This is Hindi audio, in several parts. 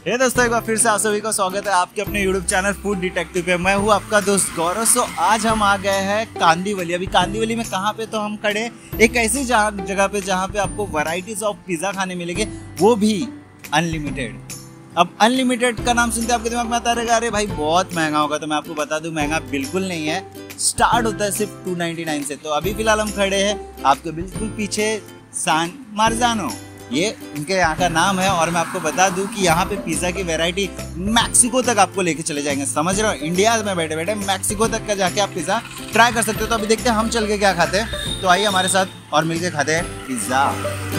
हे दोस्तों, एक बार फिर से आप सभी को स्वागत है आपके अपने YouTube चैनल फूड डिटेक्टिव पे। मैं हूँ आपका दोस्त गौरव। सो आज हम आ गए हैं कांदीवली। अभी कांदीवली में कहाँ पे, तो हम खड़े एक ऐसी जगह पे जहाँ पे आपको वैरायटीज ऑफ पिज़्ज़ा खाने मिलेंगे, वो भी अनलिमिटेड। अब अनलिमिटेड का नाम सुनते आपके दिमाग में आता रहेगा अरे भाई बहुत महंगा होगा। तो मैं आपको बता दूं, महंगा बिल्कुल नहीं है। स्टार्ट होता है सिर्फ 299 से। तो अभी फिलहाल हम खड़े हैं आपके बिल्कुल पीछे सान मार्जानो, ये इनके यहाँ का नाम है। और मैं आपको बता दूं कि यहाँ पे पिज़्ज़ा की वैरायटी मैक्सिको तक आपको लेके चले जाएंगे। समझ रहे हो, इंडिया में बैठे बैठे मैक्सिको तक का जाके आप पिज़्ज़ा ट्राई कर सकते हो। तो अभी देखते हैं हम चल के क्या खाते हैं। तो आइए हमारे साथ और मिलके खाते हैं पिज़्ज़ा।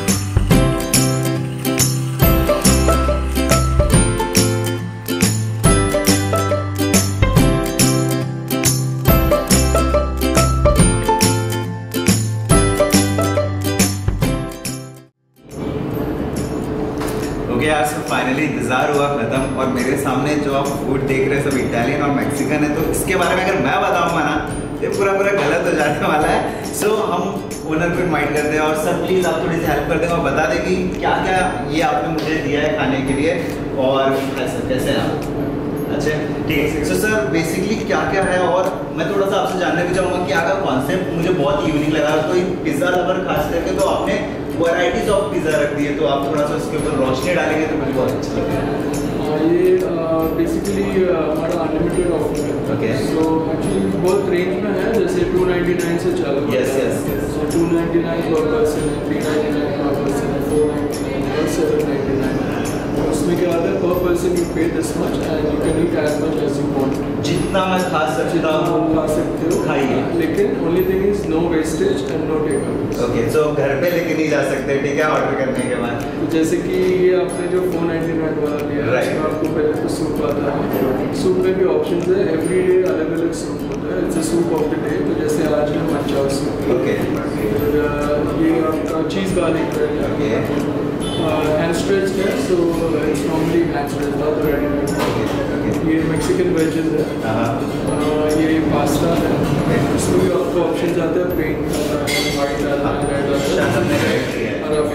यार फाइनली इंतजार हुआ खत्म। और मेरे सामने जो आप फूड देख रहे हैं सब इटालियन और मैक्सिकन है। तो इसके बारे में अगर मैं बताऊंगा ना, ये पूरा गलत हो जाने वाला है। सो हम ओनर को इनवाइट करते हैं और सर प्लीज़ आप थोड़ी सी हेल्प कर देंगे और बता दें कि क्या क्या ये आपने मुझे दिया है खाने के लिए और कैसे है आप। अच्छा ठीक है। सो सर बेसिकली क्या क्या है, और मैं थोड़ा सा आपसे जानने भी चाहूँगा कि आपका कॉन्सेप्ट मुझे बहुत ही यूनिक लगा। कोई पिज़्ज़ा लवर खास करके तो आपने वैराइटीज ऑफ पिज़्ज़ा रख दी है, तो आप थोड़ा सा उसके ऊपर रोशनी डालेंगे तो मुझे बहुत अच्छा लगेगा। ये बेसिकली हमारा अनलिमिटेड ऑफर है। ओके। सो एक्चुअली बहुत रेंज में है, जैसे 299 से चालू है। यस। सो 299 पर पर्सन, 399 पर पर्सन, 499 और 799। उसमें क्या आता है, per person you pay this much and you can eat as much as you want. जितना मैं खा सकता हूँ खा सकते हो, खाइए। लेकिन only thing is no wastage and no takeaway. Okay, so घर पे लेके नहीं जा सकते, ठीक है, ऑर्डर करने के बाद। तो जैसे कि ये आपने जो 499 वाला लिया है, Right. इसमें आपको पहले तो सूप आता है। सूप में भी ऑप्शन है, एवरी डे अलग अलग सूप होता है। It's a soup of the day. तो जैसे आज है मंचाओ सूप। ओके। ये आपका चीज़ गार्लिक ब्रेड है। ओके। हैंड स्ट्रेच है, so it's normally hand stretch, not ready. ये मैक्सिकन वेजेस है। ये पास्ता है। इसमें भी आपको ऑप्शन आते हैं, pink, white, red,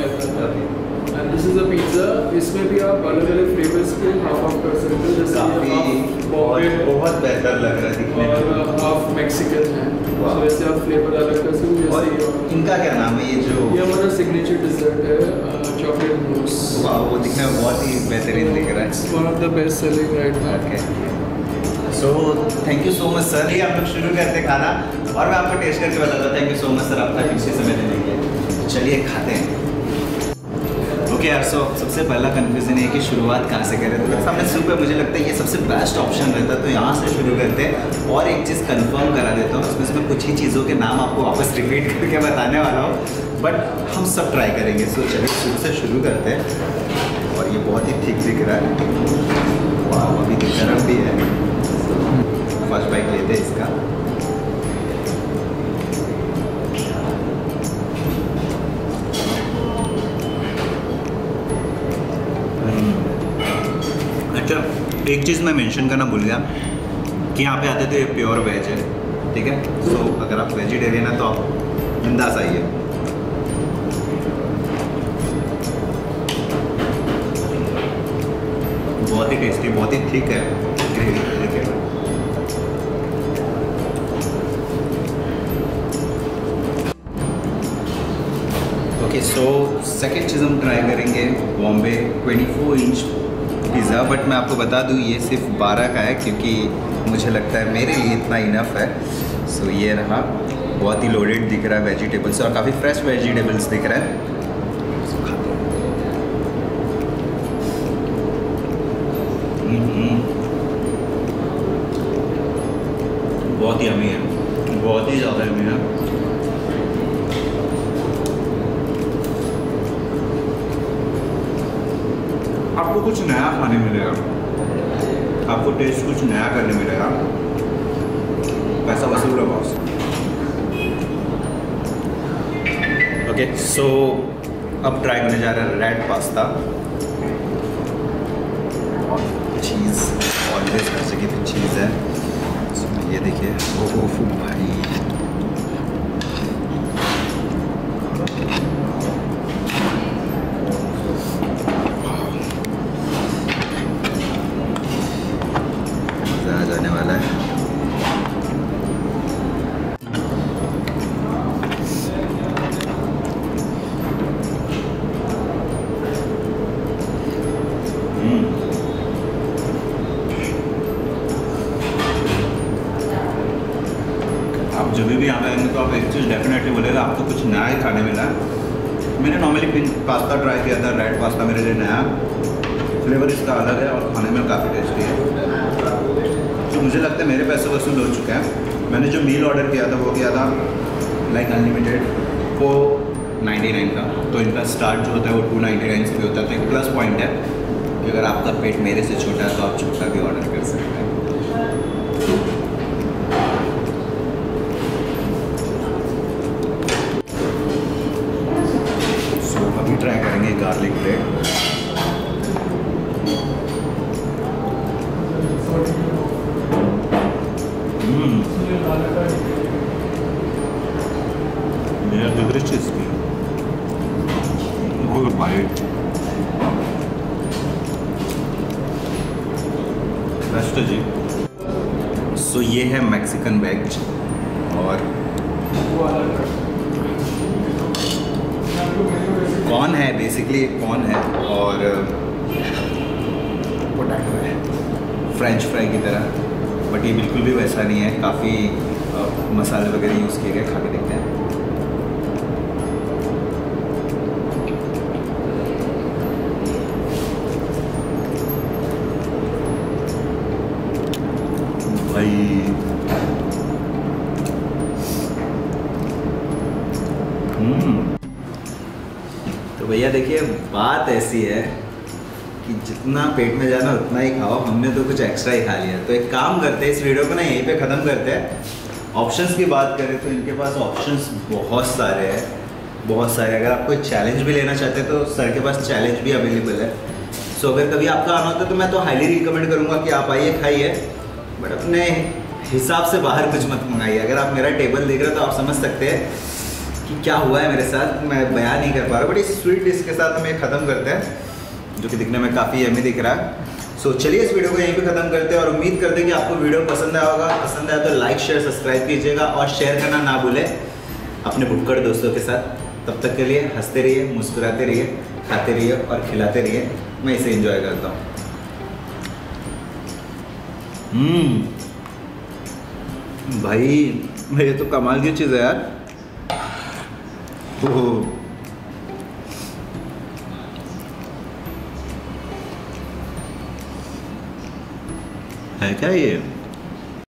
and this is a pizza. इसमें भी आप अलग अलग फ्लेवर्स के हाफ कर सकते हो, जैसे बहुत बेहतर लग रहा है दिखने में। और हाफ मैक्सिकन है, तो वैसे आप फ्लेवर अलग कर सकते हो। और इनका क्या नाम है, ये हमारा सिग्नेचर डिजर्ट है, चॉकलेट मूस। वाह, वो दिखने में बहुत ही बेहतरीन दिख रहा है। One of the best selling right now. Okay, so thank you so much sir. ये हम लोग शुरू करते हैं खाना और मैं आपको टेस्ट करके बताता हूँ। Thank you so much sir, आपका पीछे समय देने के लिए। चलिए खाते हैं। ओके यार, सो सबसे पहला कन्फ्यूजन है कि शुरुआत कहाँ से करें। तो मेरे सामने सूप है, मुझे लगता है ये सबसे बेस्ट ऑप्शन रहता है, तो यहाँ से शुरू करते हैं। और एक चीज़ कंफर्म करा देता हूँ, उसमें से मैं कुछ ही चीज़ों के नाम आपको वापस रिपीट करके बताने वाला हूँ, बट हम सब ट्राई करेंगे। सो चलिए शुरू से शुरू करते हैं। और ये बहुत ही थिक दिख रहा है। वाह, अभी गर्म भी है। फर्स्ट बाइट लेते हैं इसका। अच्छा, एक चीज़ मैं मेंशन करना भूल गया कि यहाँ पे आते तो ये प्योर वेज है, ठीक है। तो अगर आप वेजिटेरियन है तो आप बिंदास आइए। बहुत ही टेस्टी, बहुत ही थिक है ग्रेवी, ठीक है। ओके, सो सेकेंड चीज़ हम ट्राई करेंगे बॉम्बे 24 इंच पिज़्ज़ा। बट मैं आपको बता दूँ ये सिर्फ 12 का है, क्योंकि मुझे लगता है मेरे लिए इतना इनफ है। सो ये रहा, बहुत ही लोडेड दिख रहा है वेजिटेबल्स, और काफ़ी फ्रेश वेजिटेबल्स दिख रहा है। बहुत ही यम्मी है, बहुत ही ज़्यादा यम्मी है। आपको कुछ नया खाने मिलेगा, आपको टेस्ट कुछ नया करने मिलेगा। पैसा वसूल है बॉस। ओके, सो अब ट्राई करने जा रहे हैं रेड पास्ता। चीज़ ऑलवेज हर जगह पे चीज़ है। ये देखिए, ओह भाई, भी यहाँ पे आएंगे तो आप एक चीज़ डेफिनेटली बोलेगा आपको कुछ नया ही खाने मिला। मैंने नॉर्मली पिंक पास्ता ट्राई किया था, रेड पास्ता मेरे लिए नया, फ्लेवर इसका अलग है और खाने में काफ़ी टेस्टी है। तो मुझे लगता है मेरे पैसे वसूल हो चुके हैं। मैंने जो मील ऑर्डर किया था वो किया था लाइक अनलिमिटेड, वो 99 का। तो इनका स्टार्ट जो होता है वो 299 से भी होता है। तो एक प्लस पॉइंट है कि अगर आपका पेट मेरे से छोटा है तो आप छोटा भी ऑर्डर कर सकते हैं। सो अभी ट्राई करेंगे garlic bread. Crispy. Good bite. Best जी। सो ये है मैक्सिकन वेज और कॉर्न है, बेसिकली कॉर्न है और पोटैटो है फ्रेंच फ्राई की तरह, बट ये बिल्कुल भी वैसा नहीं है। काफ़ी मसाले वगैरह यूज़ किए गए। खा के देखते हैं। भाई तो भैया देखिए, बात ऐसी है कि जितना पेट में जाना उतना ही खाओ। हमने तो कुछ एक्स्ट्रा ही खा लिया। तो एक काम करते हैं, इस वीडियो को ना यहीं पे ख़त्म करते हैं। ऑप्शंस की बात करें तो इनके पास ऑप्शंस बहुत सारे हैं, बहुत सारे। अगर आप कोई चैलेंज भी लेना चाहते हैं तो सर के पास चैलेंज भी अवेलेबल है। सो अगर कभी आपका आना होता है तो मैं तो हाईली रिकमेंड करूँगा कि आप आइए, खाइए, बट अपने हिसाब से बाहर कुछ मत मंगाइए। अगर आप मेरा टेबल देख रहे हो तो आप समझ सकते हैं कि क्या हुआ है मेरे साथ, मैं बयान नहीं कर पा रहा। बट इस स्वीट डिश के साथ हम ये ख़त्म करते हैं, जो कि दिखने में काफ़ी यम्मी दिख रहा है। सो चलिए इस वीडियो को यहीं पे ख़त्म करते हैं और उम्मीद करते हैं कि आपको वीडियो पसंद आया होगा। पसंद आया तो लाइक शेयर सब्सक्राइब कीजिएगा और शेयर करना ना भूलें अपने भुक्कड़ दोस्तों के साथ। तब तक के लिए हंसते रहिए, मुस्कुराते रहिए, खाते रहिए और खिलाते रहिए। मैं इसे एंजॉय करता हूँ। भाई ये तो कमाल की चीज़ है यार। ओह है क्या ये?